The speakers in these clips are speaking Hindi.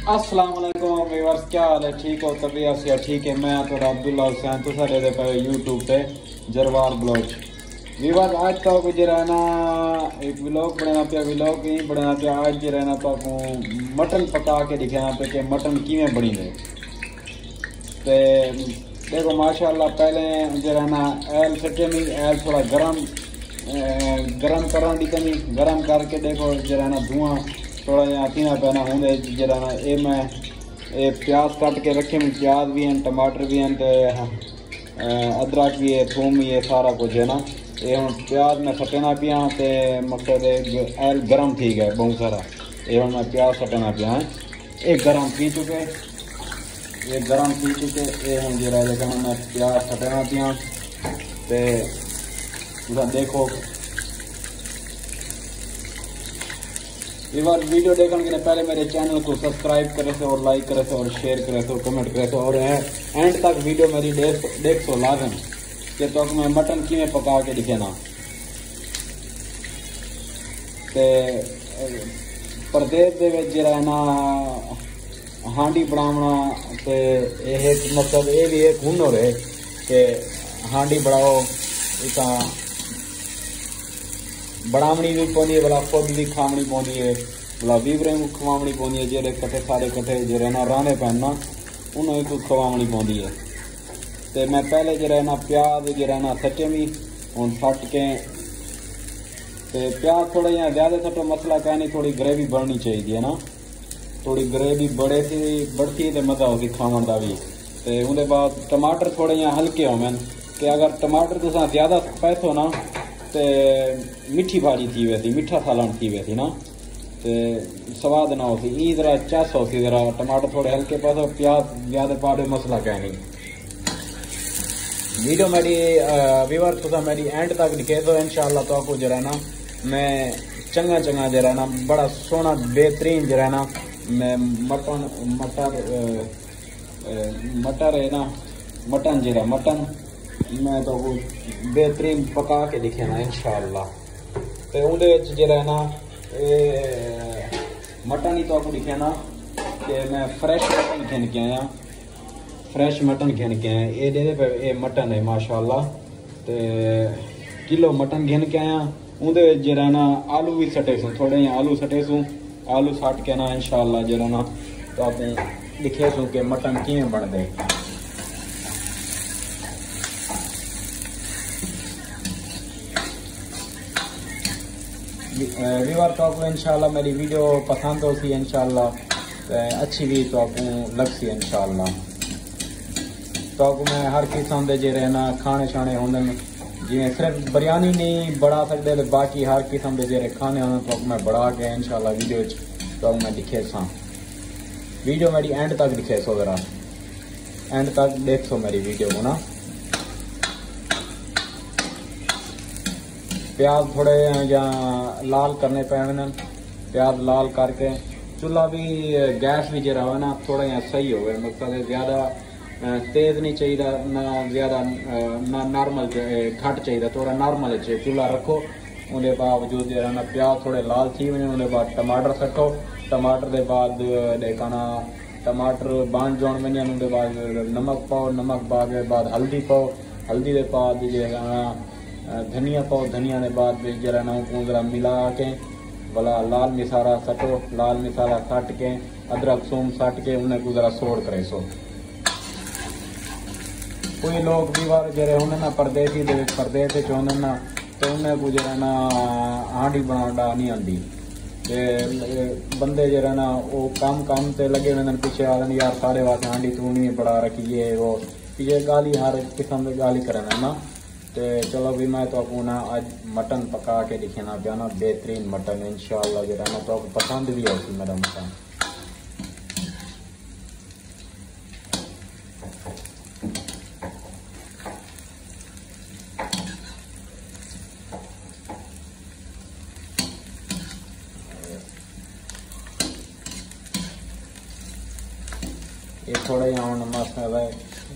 अस्सलाम वालेकुम व्यूअर्स, क्या हाल है? ठीक हो? तबीयत से ठीक है? मैं तो अब्दुल्ला हुसैन तो सारे पे यूट्यूब पे जरवार ब्लॉग व्यूअर्स। आज तो कुछ रहना एक व्लॉग बनाना पे, व्लॉग ही बनाना पे। आज रहना तो मटन पका के दिखाना पे कि मटन किमें बनी है। तो देखो माशाल्लाह, पहले जो रहना एल सटे में एल थोड़ा गरम करा दी कमी गरम करके देखो जो रहना धुआं थोड़ा जहा पीना पैना होंगे जो रहना। ये मैं ये प्याज कट के रखे में, प्याज भी हैं, टमाटर भी हैं, तो अदरक भी है, थूम भी है, सारा कुछ है ना। ये हम प्याज में सटना पिया तो मकसद एल गरम थी गए बहुत सारा। ये हम मैं प्याज सटना पिया है, ये गरम पी चुके, ये गरम पी चुके। ये हम जो रहा मैं प्याज सटना पिया तो देखो। बार वीडियो देखने के पहले मेरे चैनल को सब्सक्राइब करे थे और लाइक करे थे और शेयर करे थे और कमेंट करे थे और एंड तक वीडियो मेरी देख सो लाजम कि तो मैं मटन किमें पका के दिखेना। ते परदेश दे ना हांडी बनावना ते एक मतलब ये भी एक हुनर है कि हांडी बनाओ। इस बनावनी भी पौंदी है, भला खुद भी खावनी पौंदी है, भला वीवरे को खवावनी पौंदी है। जेरे कट्ठे सारे कट्ठे जो रहना राने पैना उन्हें को खवावनी पौंदी है। तो मैं पहले जो रहना प्याज जो रहना सटे भी हूँ सट के तो प्याज थोड़ा यहाँ ज़्यादा सटो मसला क्या नहीं, थोड़ी ग्रेवी बढ़नी चाहिए ना। थोड़ी ग्रेवी बढ़ती तो मज़ा होगी खावन का भी। तो उसके बाद टमाटर थोड़े यहाँ हल्के हो मैन कि अगर टमाटर तुसा ज़्यादा पैसो ना तो मिठी भाजी थी वैसी, मिठा सालन थी वैसी ना, तो स्वाद ना होती। ई जरा चस होती, जरा टमाटर थोड़े हल्के पास, प्याज ज़्यादा पाड़े मसला क्या नहीं। वीडियो मेरी व्यूअर तुसा मेरी एंड तक दिखे तो इंशाल्लाह तो आपको जरा ना मैं चंगा जरा ना बड़ा सोना बेहतरीन जरा ना मैं मटर है ना, मटन जरा मटन मैं तो वो बेहतरीन पका के दिखे ना इंशाल्लाह। तो उहदे जरा ना मटन ही तो आपको दिखे ना कि मैं फ्रेश मटन घिन के आया, फ्रेश मटन घिन के आया। ये दे पे ये मटन है माशाल्लाह। तो किलो मटन घिन के आया। उहदे जरा ना आलू भी सटे सूँ, थोड़े आलू सटे सूँ, आलू सट के ना इंशाल्लाह जरा ना तो आप दिखे सूँ कि मटन किमें बनते। व्यूअर तो आपको इंशाल्लाह मेरी वीडियो पसंद होती है, इंशाल्लाह अच्छी भी तो आपको लगती है इंशाल्लाह। तो आपको मैं हर किस्म के जो रहना खाने शाने होंगे जिमें सिर्फ बिरयानी नहीं बढ़ा सकते तो बाकी हर किस्म के जो खाने होंगे तो मैं बढ़ा के इंशाल्लाह वीडियो तो मैं दिखे सा। वीडियो मेरी एंड तक दिखे सो, जरा एंड तक देख सो मेरी वीडियो को ना। प्याज थोड़े या लाल करने पैने, प्याज लाल करके चूल्हा भी गैस भी जरा हो ना थोड़ा यहाँ सही हो गया, मतलब ज़्यादा तेज़ नहीं चाहिए ना ज़्यादा ना नॉर्मल घट चाहिए, थोड़ा नॉर्मल चूल्हा रखो। उनके बावजूद जरा ना प्याज थोड़े लाल थी वने, उनके बाद टमाटर सटो, टमाटर के बाद देखना टमाटर बन जान वजन, उनके बाद नमक पाओ, नमक बाद हल्दी पाओ, हल्दी के बाद जो धनिया पाओ, धनिया के बाद जरा ना जरा मिला के भला लाल मिसाला सटो, लाल मिसाला सट के अदरक थूम सट के उन्हें को जरा सोड़ करे सो। कोई लोग भी बार जरे उन्हें ना परदेसी परदेश चाहते ना तो उन्हें को जरा ना हांडी बनाना नहीं आती। बंदे जरा ना वो काम से लगे हुए पीछे आ यार सारे वास्ते हांडी तू नहीं बड़ा रखिए वो पीछे गाली हर किस्म की गाली करना ना। तो चलो भी मैं तो आपको ना आज मटन पका के दिखाना पिया ना, बेहतरीन मटन इंशाल्लाह जरा ना तो आपको पसंद भी होगी मेरा मटन। ये थोड़ा यहाँ मसाला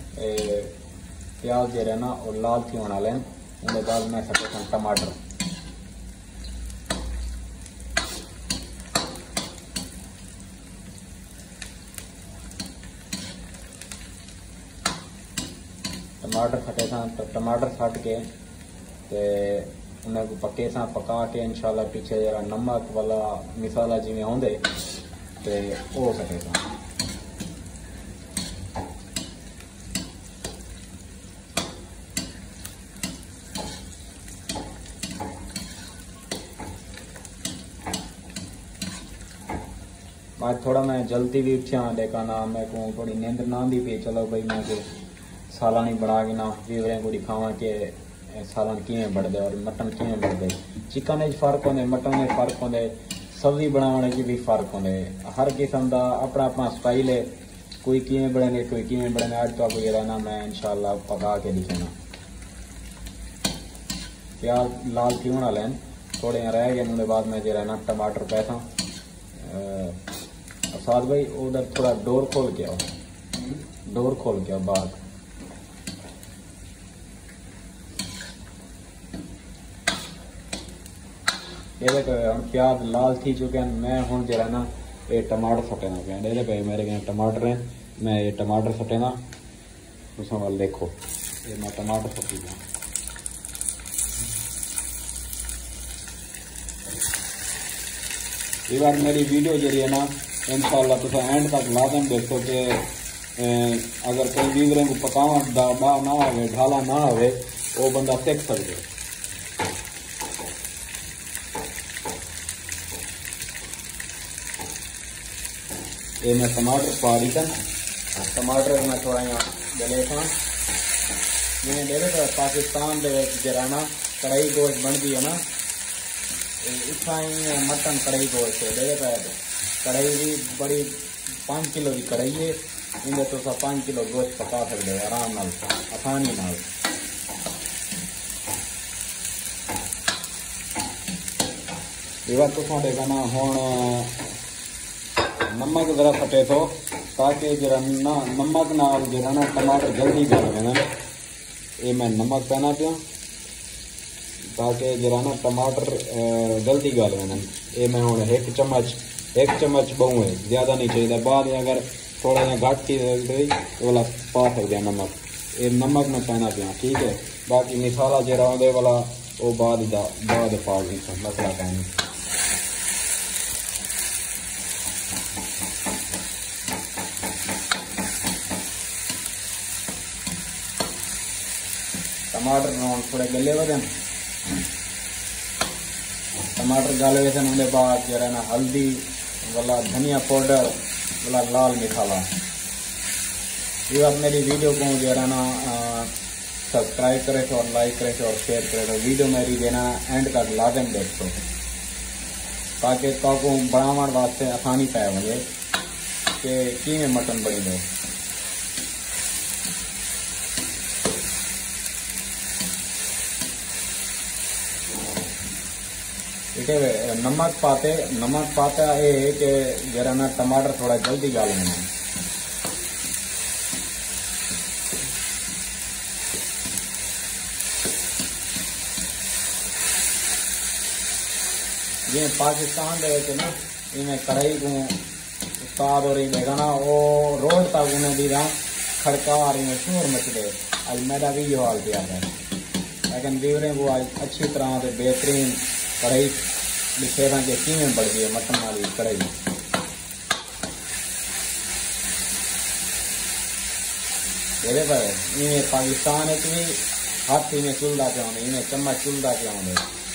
प्याज जो है ना और लाल थी होना लें, उनके बाद मैं सकता हूँ टमाटर। टमाटर फटे सा तो टमाटर फट के उन्हें पक्के सा पका के इंशाल्लाह पीछे जरा नमक वाला मिसाला जिमें आंदे तो हो सके सा। आज थोड़ा मैं जल्दी भी उठा लेकिन मैं को थोड़ी नींद ना दी पी चलो भाई मैं को सालानी बना के ना वीवरें को दिखावा के सालन किमें बढ़ते और मटन किमें बढ़ते। चिकन फर्क होंगे, मटन में फर्क होंगे, सब्जी बनाने की भी फर्क होंगे। हर किस्म का अपना अपना स्टाइल है, कोई किमें बढ़ेंगे कोई किमें बढ़ेंगे। आज तो आपको ये रहना मैं इंशाल्लाह पका के दिखाना। प्याज लाल क्यों ना लें थोड़े यहाँ रह गए उनके बाद में जो रहना टमाटर पैसा साथ भाई उधर थोड़ा डोर खोल के आओ, डोर खोल के आओ बाहर। ये देखो प्याज लाल थी चुके हैं। मैं हूँ जरा ना ये टमाटर सटेना पे ये देखो मेरे यहाँ टमाटर हैं, मैं ये टमाटर सटेना उसमें वाल देखो ये मैं टमाटर सटी दूँ। ये बार मेरी वीडियो जरिए ना इंशाल्लाह तुम एंड तक लाजम देखो कि अगर कोई वीवरे को पकावा डा ना हो ढाला ना हो वो बंदा सीख सकते। ये मैं टमाटर पा रही था, टमाटर मैं थोड़ा यहाँ गले था मैंने देखे तो पाकिस्तान जरा ना कढ़ाई गोश्त बन गई है ना इतना ही मटन कढ़ाई गोश्त है। देखे तो कढ़ाई भी बड़ी 5 किलो की कढ़ाई है, इनमें तो 5 किलो गोश्त पका सकते हैं आराम नाल आसानी नाल। ये बात तो देखा ना हूँ नमक जरा फटे तो ताकि जरा ना नमक नाल जरा ना टमाटर जल्दी गल वेना। ये मैं नमक पहना पिया ताकि जरा ना टमाटर जल्दी गल वेना। ये मैं हूँ एक चम्मच बहु है, ज़्यादा नहीं चाहिए। बाद अगर थोड़ा जहा घट ही वाला पा सकते हैं नमक। ये नमक मैं पहना पिया ठीक है। बाकी मिसाला जरा आंदे वाला वो बाद पा दी मसला कहनी। टमाटर थोड़े गले वजन टमाटर गल वजन उनके बाद जरा ना हल्दी वाला धनिया पाउडर वाला लाल मिसाला। ये बात मेरी वीडियो को जरा ना सब्सक्राइब करे और लाइक करे और शेयर करे। वीडियो मेरी देना एंड तक लाजम देखो ताकि आपको बनाने वास्ते आसानी पै वजे कि किमें मटन बनी दो। ठीक है नमक पाते है कि जरा ना टमाटर थोड़ा जल्दी गाल लेना। ये पाकिस्तान के ना इन्हें कढ़ाई को उस्ताद और देखा ना वो रोड तक उन्हें दी रहा खड़का रही शोर मच गए। आज मेरा भी ये हाल किया है लेकिन वीवरें को आज अच्छी तरह से बेहतरीन कढ़ाई दिखेगा कि किमें बढ़ गई है मटन वाली कढ़ाई। ये पर इन्हें पाकिस्तान है कि हाथ इन्हें चुलदा के आने इन्हें चम्मच चुलदा के आने।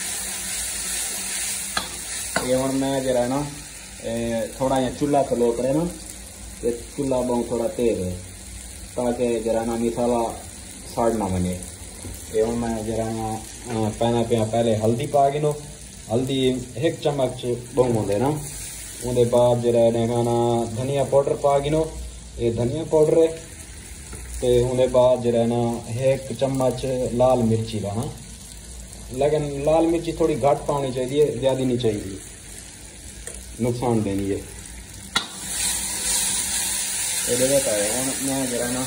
ये हम मैं जरा ना थोड़ा यहाँ चूल्हा खलो करे ना ये चूल्हा बहुत थोड़ा तेज है ताकि जरा ना मिसाला साड़ ना बने। ये हम मैं जरा ना पहना पिया पहले हल्दी पा गिनो। हल्दी 1 चम्मच बहु होंगे ना उनके बाद जरा ना धनिया पाउडर पा गिनो। ये धनिया पाउडर है तो उनके बाद जरा ना 1 चम्मच लाल मिर्ची का हाँ लेकिन लाल मिर्ची थोड़ी घट पानी चाहिए ज़्यादा नहीं चाहिए नुकसान देनी है। ये देखा है हूँ मैं जरा ना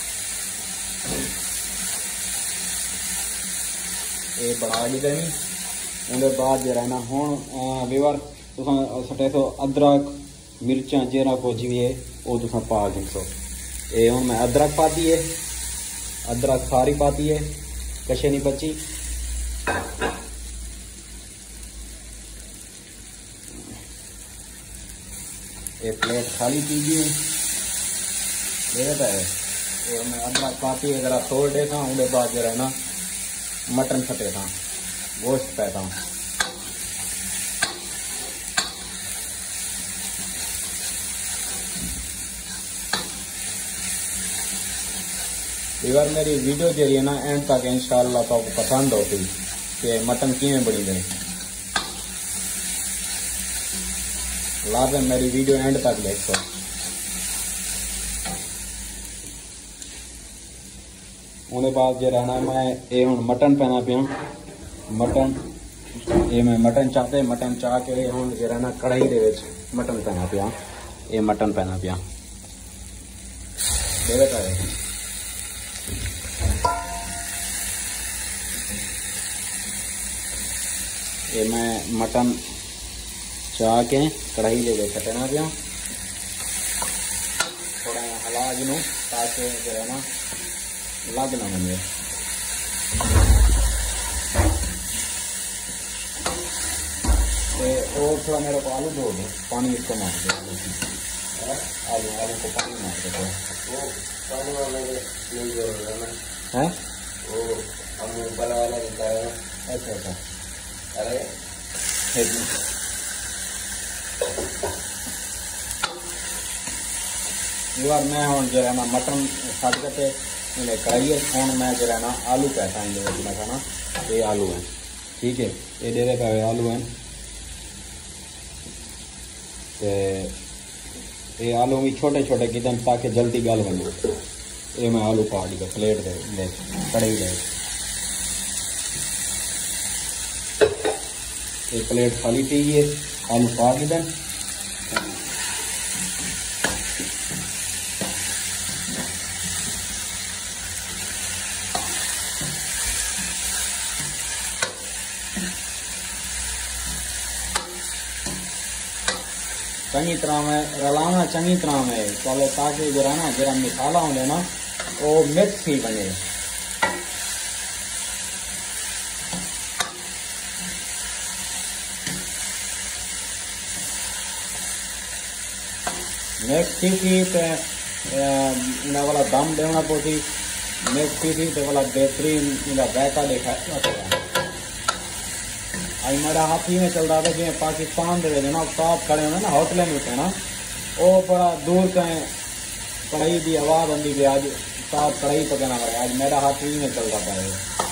ये बढ़ा दी देनी। उनके बाद जरा ना हूँ वीवर सटे तो अदरक मिर्चा जेरा को जिमें वो तुम पा गिनसो। ये हूँ मैं अदरक पा दी है अदरक सारी पाती है, कशे नहीं बची। एक प्लेट खाली कीजिए देता है और मैं अदरक पाती है जरा तोड़ देता हूँ। उसके बाद जरा ना मटन फटेता हूँ, गोश्त पैता हूँ। यार मेरी वीडियो जी है ना एंड तक इंशाअल्लाह तो आपको पसंद होती कि मटन किमें बनी गई। लाजम मेरी वीडियो एंड तक देखो। उन्हें बाद जो रहना मैं ये हूँ मटन पैना पिया। मटन ये मैं मटन चाहते मटन चाह के हूँ जो रहना कढ़ाई दे मटन पैना पिया। ये मटन पैना पिया देता है। ये मैं मटन चाह के कढ़ाई दे कटना पिया। थोड़ा हला जनू ताकि जो है ना लग ना बने। और थोड़ा मेरे को आलू धो दो, पानी इसको मार दो। आलू को पानी मार दो। है अच्छा अच्छा अरे यार मैं हूँ जो है ना मटन काट के कढ़ाई हूँ मैं जो है ना आलू पैसा मैं खाना। ये आलू है ठीक है, ये दे देता है आलू है। ये आलू भी छोटे छोटे किदम ताकि जल्दी गल बने। ये मैं आलू काट के प्लेट दे कढ़ाई दे। एक प्लेट खाली चाहिए आलू पा के दें। चंगी तरह में रलाना चंगी तरह में चलो ताकि जरा ना जरा मसाला होने ना वो मिक्स ही बने। मिक्स थी तो वाला दम देना पोती मिक्स थी तो वाला बेहतरीन बैका देखा। आज मेरा हाथ ही में चल रहा था जिम्मे पाकिस्तान दे ना साफ खड़े होने ना होटलें में होते ना वो बड़ा दूर कहें कढ़ाई की आवाज़ आती थी। आज साफ कढ़ाई पकाना पड़ा। आज मेरा हाथ ही में चल रहा था।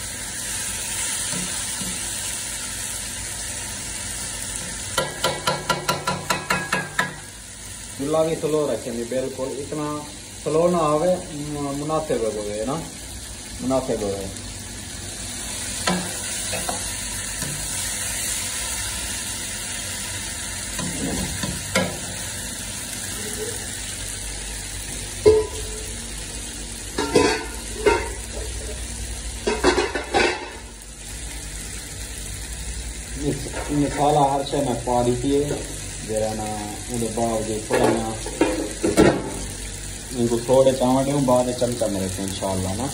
चूल्हा भी स्लो रखेंगे बिल्कुल, इतना स्लो ना हो मुनासिब हो गए ना मुनासिब हो गए। मसाला हर शे में पा दी थी जरा ना उन्हें बाद थोड़ा ना इनको थोड़े चावल दूँ बाद चमचा मेरे को इंशाल्लाह ना।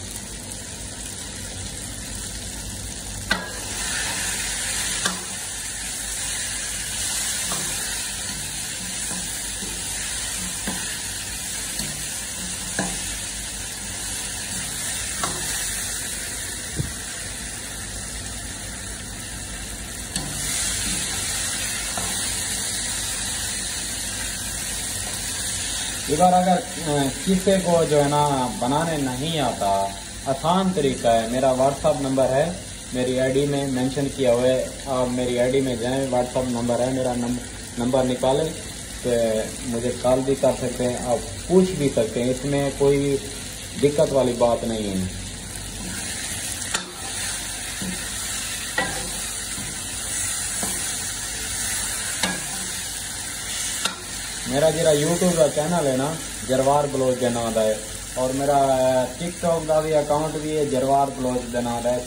एक बार अगर किसी को जो है ना बनाने नहीं आता, आसान तरीका है। मेरा व्हाट्सअप नंबर है मेरी आईडी में मेंशन किया हुआ है। आप मेरी आईडी में जाएं, व्हाट्सअप नंबर है मेरा। नंबर निकालें तो मुझे कॉल भी कर सकते हैं, आप पूछ भी सकते हैं। इसमें कोई दिक्कत वाली बात नहीं है। मेरा जरा यूट्यूब का चैनल है ना जरवार ब्लॉग के नाम है, और मेरा टिकटॉक का भी अकाउंट भी है जरवार ब्लॉग के नाम है।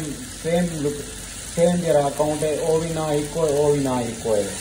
सेम जरा अकाउंट है, वो भी ना इको है, वो भी ना इको है।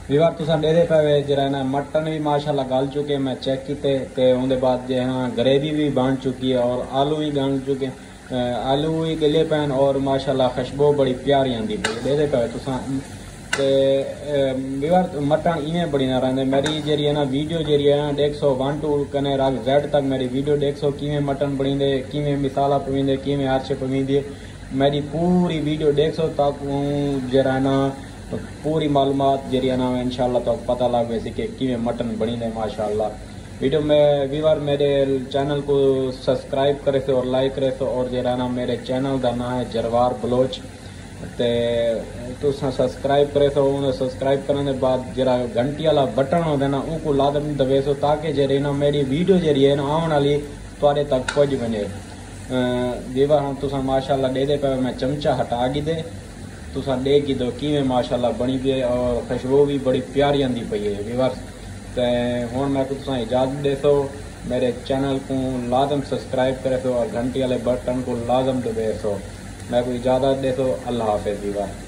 ਵੀਰ ਤੁਸੀਂ ਦੇ ਪਏ ਜਿਹੜਾ ਨਾ ਮਟਨ ਵੀ ਮਾਸ਼ਾਅੱਲਾ ਗਲ ਚੁੱਕੇ ਮੈਂ ਚੈੱਕ ਕੀਤੇ ਤੇ ਉਹਦੇ ਬਾਅਦ ਜੇ ਹਾਂ ਗਰੇਵੀ भी बन चुकी है और आलू भी गल चुके आलू भी गले पैन और माशाअल्लाह खुशबू बड़ी प्यारी आंदी पई दे पे तुसा ते विवार मटन इवें बड़ी ना रहंदे मेरी जेरी है ना वीडियो जेरी है ना 101 टू कने राग Z तक मेरी वीडियो 100 किवें मटन बणींदे किवें मिसाला पवींदे किवें आर्च पवींदे मेरी पूरी वीडियो 100 तक जरा ना पूरी मालूमात जेरी है ना इंशाल्लाह तो पता लग वैसे कि किवें मटन बणींदे माशाअल्लाह वीडियो में व्यूअर मेरे चैनल को सब्सक्राइब करे थे और लाइक करे थे और जरा ना मेरे चैनल का नाम है जरवार बलोच ते तुसा सब्सक्राइब करे तो उन्हें सब्सक्राइब करने के बाद जरा घंटी वाला बटन होता ना उनको लाजमी दबे सो ताकि जरी ना मेरी वीडियो जरी है ना आने वाली थोड़े तक पहुँच बने व्यूअर हम तुसा माशाल्लाह दे पे मैं चमचा हटा गी दे तुसा दे की दो कि माशाल्लाह बनी पी और खुशबू भी बड़ी प्यारी आंदी पई है व्यूअर तो हूँ मैं तुसा इजाजत दे सो मेरे चैनल को लाजम सब्सक्राइब करे सो और घंटी वाले बटन को लाजम दबे सो मैं को इजाजत दे सो अल्लाह हाफिज़ व्यूअर।